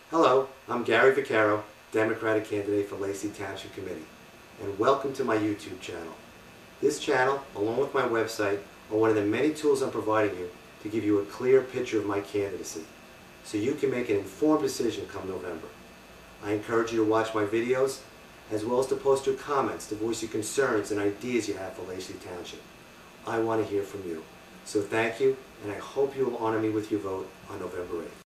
Hello, I'm Gary Vaccaro, Democratic candidate for Lacey Township Committee, and welcome to my YouTube channel. This channel, along with my website, are one of the many tools I'm providing you to give you a clear picture of my candidacy, so you can make an informed decision come November. I encourage you to watch my videos, as well as to post your comments to voice your concerns and ideas you have for Lacey Township. I want to hear from you. So thank you, and I hope you will honor me with your vote on November 8th.